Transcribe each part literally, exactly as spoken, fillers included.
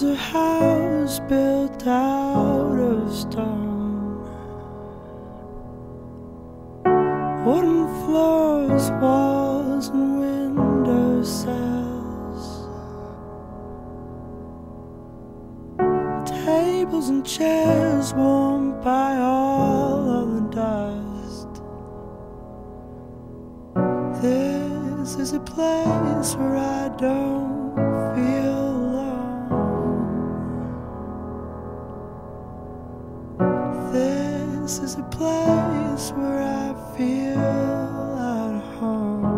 was a house built out of stone, wooden floors, walls and window sills, tables and chairs warmed by all of the dust. This is a place where I don't feel alone. This is a place where I feel at home.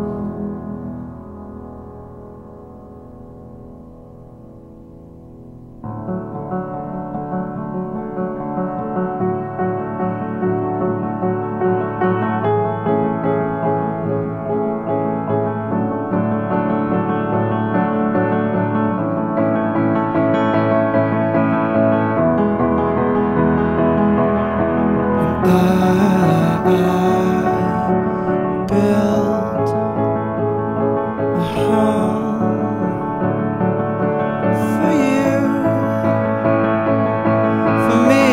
I, I built a home for you, for me,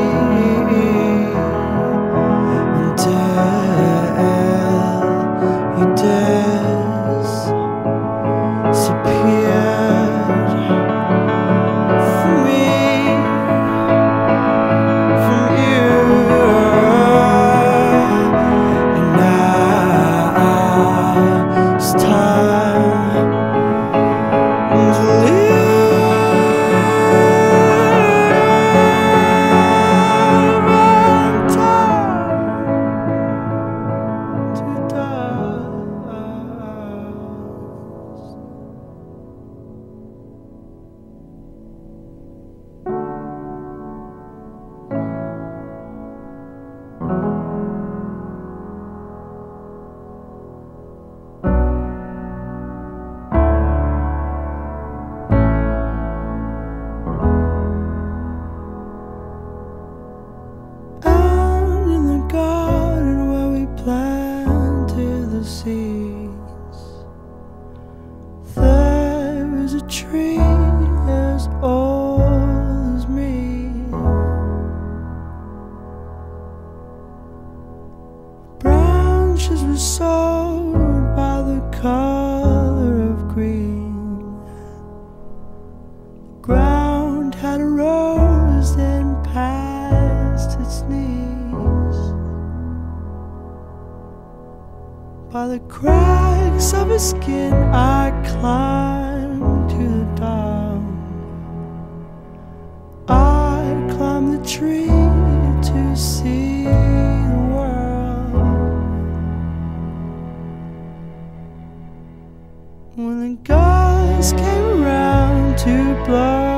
until you disappeared from me, from you. It's time to leave and time to dust. Out in the garden where we planted the seeds, there is a tree as old as me. Branches were sold by the color of green. The ground had a rose then past its knees. By the cracks of his skin I climbed to the dawn. I climbed the tree to see the world. When the guys came around to blow